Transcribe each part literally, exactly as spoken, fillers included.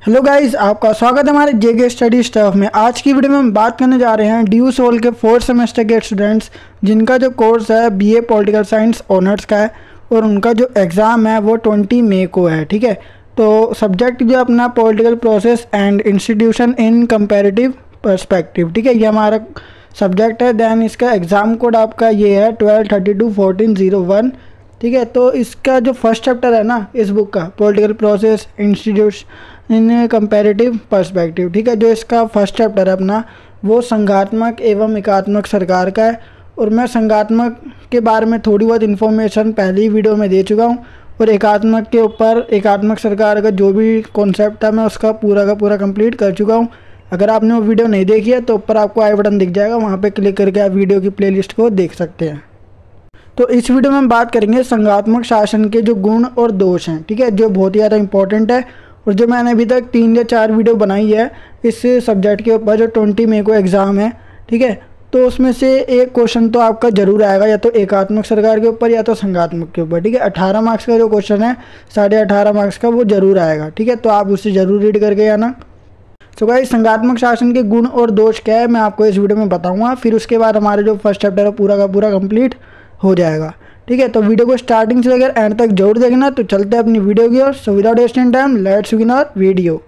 Hello guys, आपका स्वागत है हमारे जेके स्टडी स्टफ में। आज की वीडियो में हम बात करने जा रहे हैं डी यू सोल के फोर्थ सेमेस्टर के स्टूडेंट्स जिनका जो कोर्स है बीए पॉलिटिकल साइंस ऑनर्स का है और उनका जो एग्ज़ाम है वो ट्वेंटी मई को है। ठीक है, तो सब्जेक्ट जो अपना political process and institution in comparative perspective, ठीक है, ये हमारा सब्जेक्ट है। दैन इसका एग्ज़ाम कोड आपका ये है twelve thirty two fourteen zero one. ठीक है, तो इसका जो फर्स्ट चैप्टर है ना इस बुक का, political process institution in comparative perspective, ठीक है, जो इसका फर्स्ट चैप्टर है अपना वो संघात्मक एवं एकात्मक सरकार का है। और मैं संघात्मक के बारे में थोड़ी बहुत इन्फॉर्मेशन पहली वीडियो में दे चुका हूँ और एकात्मक के ऊपर एकात्मक सरकार का जो भी कॉन्सेप्ट है मैं उसका पूरा का पूरा कंप्लीट कर चुका हूँ। अगर आपने वो वीडियो नहीं देखी है तो ऊपर आपको आई बटन दिख जाएगा, वहाँ पे क्लिक करके आप वीडियो की प्लेलिस्ट को देख सकते हैं। तो इस वीडियो में हम बात करेंगे संघात्मक शासन के जो गुण और दोष हैं, ठीक है, जो बहुत ही ज़्यादा इंपॉर्टेंट है और जो मैंने अभी तक तीन या चार वीडियो बनाई है इस सब्जेक्ट के ऊपर जो ट्वेंटी मई को एग्ज़ाम है। ठीक है, तो उसमें से एक क्वेश्चन तो आपका ज़रूर आएगा, या तो एकात्मक सरकार के ऊपर या तो संघात्मक के ऊपर। ठीक है, अठारह मार्क्स का जो क्वेश्चन है साढ़े अठारह मार्क्स का वो ज़रूर आएगा। ठीक है, तो आप उसे ज़रूर रीड करके आना। तो गाइस, संघात्मक शासन के गुण और दोष क्या है मैं आपको इस वीडियो में बताऊँगा, फिर उसके बाद हमारे जो फर्स्ट चैप्टर है पूरा का पूरा कंप्लीट हो जाएगा। ठीक है, तो वीडियो को स्टार्टिंग से लेकर एंड तक जरूर देखना। तो चलते हैं अपनी वीडियो की ओर। So without wasting time let's begin our video.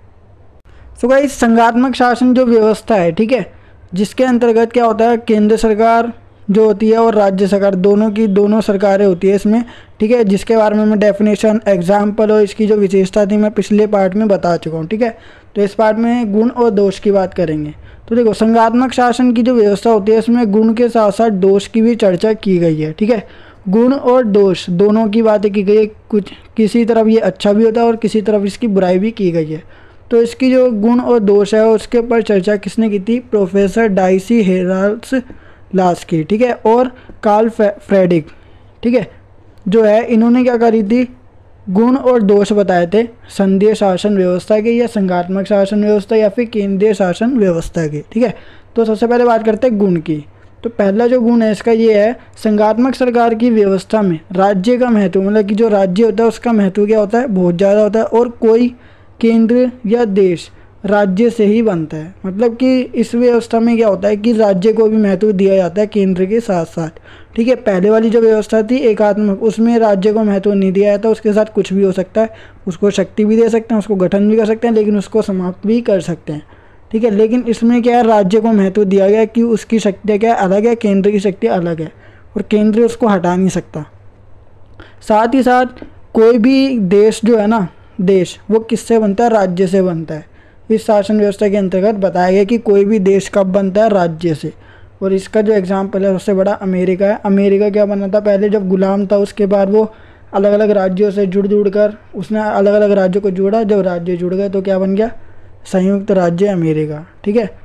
So guys, संघात्मक शासन जो व्यवस्था है, ठीक है, जिसके अंतर्गत क्या होता है, केंद्र सरकार जो होती है और राज्य सरकार दोनों की दोनों सरकारें होती है इसमें। ठीक है, जिसके बारे में मैं डेफिनेशन, एग्जाम्पल और इसकी जो विशेषता थी मैं पिछले पार्ट में बता चुका हूँ। ठीक है, तो इस पार्ट में गुण और दोष की बात करेंगे। तो देखो, संघात्मक शासन की जो व्यवस्था होती है इसमें गुण के साथ साथ दोष की भी चर्चा की गई है। ठीक है, गुण और दोष दोनों की बातें की गई है। कुछ किसी तरफ ये अच्छा भी होता है और किसी तरफ इसकी बुराई भी की गई है। तो इसकी जो गुण और दोष है उसके ऊपर चर्चा किसने की थी? प्रोफेसर डाइसी हेराल्ड्स लास की। ठीक है, और कार्ल फ्रेडरिक, ठीक है, जो है इन्होंने क्या करी थी, गुण और दोष बताए थे संघीय शासन व्यवस्था के या संघात्मक शासन व्यवस्था या फिर केंद्रीय शासन व्यवस्था के। ठीक है, तो सबसे पहले बात करते हैं गुण की। तो पहला जो गुण है इसका ये है, संघात्मक सरकार की व्यवस्था में राज्य का महत्व, मतलब कि जो राज्य होता है उसका महत्व क्या होता है, बहुत ज़्यादा होता है। और कोई केंद्र या देश राज्य से ही बनता है, मतलब कि इस व्यवस्था में क्या होता है कि राज्य को भी महत्व दिया जाता है केंद्र के साथ साथ। ठीक है, पहले वाली जो व्यवस्था थी एकात्मक, उसमें राज्य को महत्व नहीं दिया जाता, उसके साथ कुछ भी हो सकता है, उसको शक्ति भी दे सकते हैं, उसको गठन भी कर सकते हैं, लेकिन उसको समाप्त भी कर सकते हैं। ठीक है, लेकिन इसमें क्या है, राज्य को महत्व दिया गया कि उसकी शक्तियाँ क्या अलग है, केंद्र की शक्ति अलग है और केंद्र उसको हटा नहीं सकता। साथ ही साथ कोई भी देश जो है ना, देश वो किससे बनता है, राज्य से बनता है। इस शासन व्यवस्था के अंतर्गत बताया गया कि कोई भी देश कब बनता है, राज्य से। और इसका जो एग्जाम्पल है सबसे बड़ा अमेरिका है। अमेरिका क्या बना था, पहले जब गुलाम था उसके बाद वो अलग अलग राज्यों से जुड़ जुड़ कर उसने अलग अलग राज्यों को जोड़ा, जब राज्य जुड़ गए तो क्या बन गया, संयुक्त राज्य अमेरिका। ठीक है,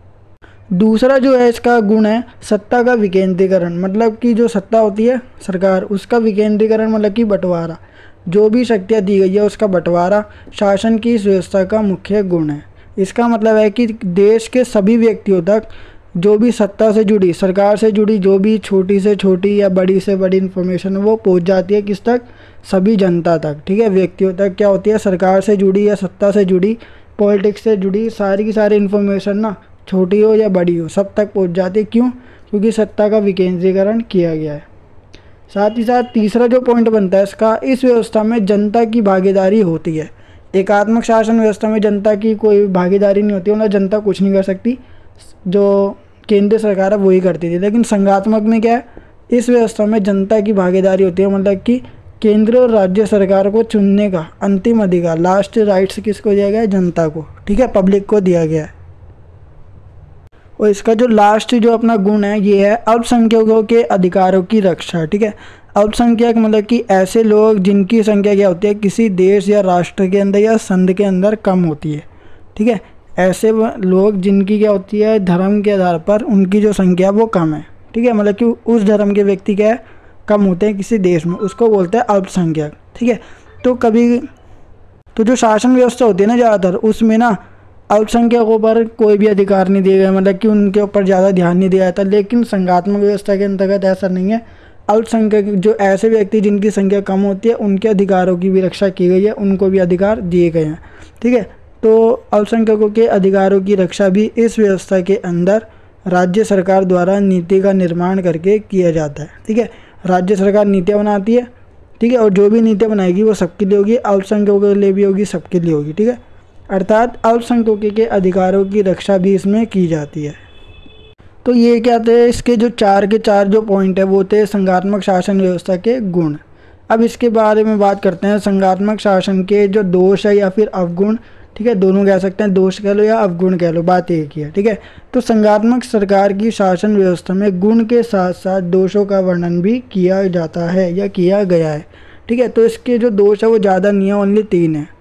दूसरा जो है इसका गुण है सत्ता का विकेंद्रीकरण, मतलब कि जो सत्ता होती है सरकार उसका विकेंद्रीकरण, मतलब कि बंटवारा, जो भी शक्तियाँ दी गई है उसका बंटवारा शासन की इस व्यवस्था का मुख्य गुण है। इसका मतलब है कि देश के सभी व्यक्तियों तक जो भी सत्ता से जुड़ी, सरकार से जुड़ी जो भी छोटी से छोटी या बड़ी से बड़ी इन्फॉर्मेशन है वो पहुंच जाती है किस तक, सभी जनता तक। ठीक है, व्यक्तियों तक क्या होती है, सरकार से जुड़ी या सत्ता से जुड़ी, पॉलिटिक्स से जुड़ी सारी की सारी इन्फॉर्मेशन ना, छोटी हो या बड़ी हो, सब तक पहुंच जाती है। क्यों? क्योंकि सत्ता का विकेंद्रीकरण किया गया है। साथ ही साथ तीसरा जो पॉइंट बनता है इसका, इस व्यवस्था में जनता की भागीदारी होती है। एकात्मक शासन व्यवस्था में जनता की कोई भागीदारी नहीं होती, मतलब जनता कुछ नहीं कर सकती, जो केंद्र सरकार है वही करती थी। लेकिन संघात्मक में क्या है, इस व्यवस्था में जनता की भागीदारी होती है, मतलब कि केंद्र और राज्य सरकार को चुनने का अंतिम अधिकार, लास्ट राइट्स किसको दिया गया है, जनता को। ठीक है, पब्लिक को दिया गया है। और इसका जो लास्ट जो अपना गुण है ये है अल्पसंख्यकों के अधिकारों की रक्षा। ठीक है, अल्पसंख्यक मतलब कि ऐसे लोग जिनकी संख्या क्या होती है, किसी देश या राष्ट्र के अंदर या संघ के अंदर कम होती है। ठीक है, ऐसे लोग जिनकी क्या होती है, धर्म के आधार पर उनकी जो संख्या वो कम है। ठीक है, मतलब कि उस धर्म के व्यक्ति क्या है, कम होते हैं किसी देश में, उसको बोलते हैं अल्पसंख्यक। ठीक है, तो कभी तो जो शासन व्यवस्था होती है ना ज़्यादातर, उसमें ना अल्पसंख्यकों पर कोई भी अधिकार नहीं दिए गए, मतलब कि उनके ऊपर ज़्यादा ध्यान नहीं दिया जाता। लेकिन संघात्मक व्यवस्था के अंतर्गत ऐसा नहीं है। अल्पसंख्यक जो ऐसे व्यक्ति जिनकी संख्या कम होती है उनके अधिकारों की भी रक्षा की गई है, उनको भी अधिकार दिए गए हैं। ठीक है, तो अल्पसंख्यकों के अधिकारों की रक्षा भी इस व्यवस्था के अंदर राज्य सरकार द्वारा नीति का निर्माण करके किया जाता है। ठीक है, राज्य सरकार नीतियाँ बनाती है। ठीक है, और जो भी नीतियाँ बनाएगी वो सबके लिए होगी, अल्पसंख्यकों के लिए भी होगी, सबके लिए होगी। ठीक है, अर्थात अल्पसंख्यकों के अधिकारों की रक्षा भी इसमें की जाती है। तो ये क्या थे, इसके जो चार के चार जो पॉइंट है वो थे संघात्मक शासन व्यवस्था के गुण। अब इसके बारे में बात करते हैं, संघात्मक शासन के जो दोष है या फिर अवगुण। ठीक है, दोनों कह सकते हैं, दोष कह लो या अवगुण कह लो, बात एक ही है। ठीक है, तो संघात्मक सरकार की शासन व्यवस्था में गुण के साथ साथ दोषों का वर्णन भी किया जाता है या किया गया है। ठीक है, तो इसके जो दोष है वो ज़्यादा नहीं है, ओनली तीन है।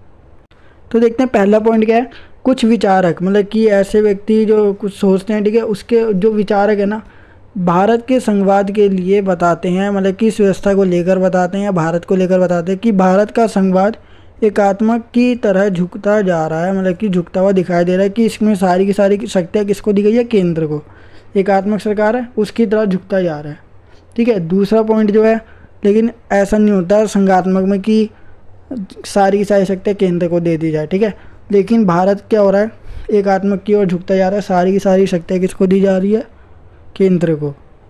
तो देखते हैं पहला पॉइंट क्या है, कुछ विचारक, मतलब कि ऐसे व्यक्ति जो कुछ सोचते हैं। ठीक है, उसके जो विचारक है ना, भारत के संघवाद के लिए बताते हैं, मतलब कि इस व्यवस्था को लेकर बताते हैं या भारत को लेकर बताते हैं कि भारत का संघवाद एकात्मक की तरह झुकता जा रहा है, मतलब कि झुकता हुआ दिखाई दे रहा है, कि इसमें सारी की सारी शक्तियाँ किसको दी गई है, केंद्र को। एकात्मक सरकार है उसकी तरह झुकता जा रहा है। ठीक है, दूसरा पॉइंट जो है, लेकिन ऐसा नहीं होता है संघात्मक में कि सारी की सारी शक्तियाँ केंद्र को दे दी जाए। ठीक है, लेकिन भारत क्या हो रहा है, एकात्मक की ओर झुकता जा रहा है, सारी की सारी शक्तियाँ किसको दी जा रही है, केंद्र को।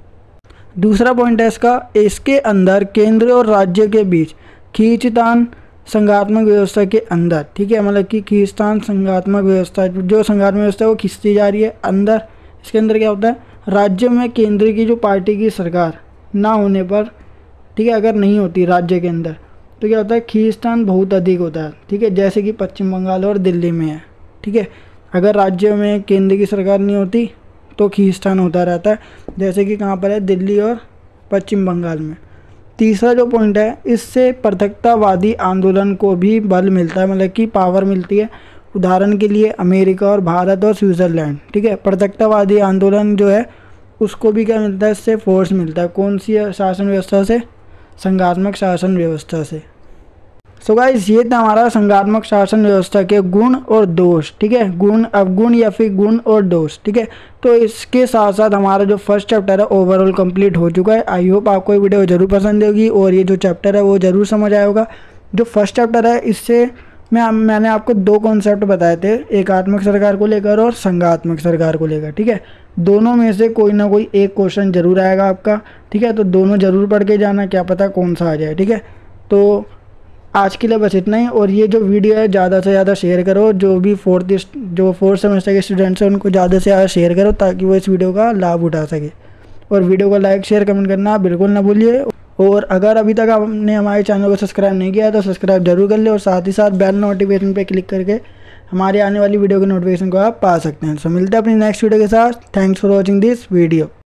दूसरा पॉइंट है इसका, इसके अंदर केंद्र और राज्य के बीच खींचतान संघात्मक व्यवस्था के अंदर। ठीक है, मतलब कि खींचतान संघात्मक व्यवस्था, जो संघात्मक व्यवस्था है वो खींचती जा रही है अंदर। इसके अंदर क्या होता है, राज्य में केंद्र की जो पार्टी की सरकार ना होने पर, ठीक है, अगर नहीं होती राज्य के अंदर, तो क्या होता है, खींचतान बहुत अधिक होता है। ठीक है, जैसे कि पश्चिम बंगाल और दिल्ली में है। ठीक है, अगर राज्य में केंद्र की सरकार नहीं होती तो खींचतान होता रहता है, जैसे कि कहाँ पर है, दिल्ली और पश्चिम बंगाल में। तीसरा जो पॉइंट है, इससे पृथकतावादी आंदोलन को भी बल मिलता है, मतलब कि पावर मिलती है। उदाहरण के लिए अमेरिका और भारत और स्विट्ज़रलैंड। ठीक है, पृथकतावादी आंदोलन जो है उसको भी क्या मिलता है, इससे फोर्स मिलता है। कौन सी शासन व्यवस्था से, संघात्मक शासन व्यवस्था से। सो गाइस, ये था हमारा संघात्मक शासन व्यवस्था के गुण और दोष। ठीक है, गुण, अवगुण या फिर गुण और दोष। ठीक है, तो इसके साथ साथ हमारा जो फर्स्ट चैप्टर है ओवरऑल कंप्लीट हो चुका है। आई होप आपको ये वीडियो जरूर पसंद होगी और ये जो चैप्टर है वो ज़रूर समझ आया होगा। जो फर्स्ट चैप्टर है इससे मैं मैंने आपको दो कॉन्सेप्ट बताए थे, एकात्मक सरकार को लेकर और संघात्मक सरकार को लेकर। ठीक है, दोनों में से कोई ना कोई एक क्वेश्चन जरूर आएगा आपका। ठीक है, तो दोनों जरूर पढ़ के जाना, क्या पता कौन सा आ जाए। ठीक है, तो आज के लिए बस इतना ही। और ये जो वीडियो है ज़्यादा से ज़्यादा शेयर करो, जो भी फोर्थ जो फोर्थ सेमेस्टर के स्टूडेंट्स हैं उनको ज़्यादा से ज़्यादा शेयर करो ताकि वो इस वीडियो का लाभ उठा सके। और वीडियो को लाइक शेयर कमेंट करना बिल्कुल ना भूलिए। और अगर अभी तक आपने हमारे चैनल को सब्सक्राइब नहीं किया है तो सब्सक्राइब जरूर कर ले और साथ ही साथ बेल नोटिफिकेशन पे क्लिक करके हमारी आने वाली वीडियो की नोटिफिकेशन को आप पा सकते हैं। सो मिलते हैं अपनी नेक्स्ट वीडियो के साथ। Thanks for watching this video.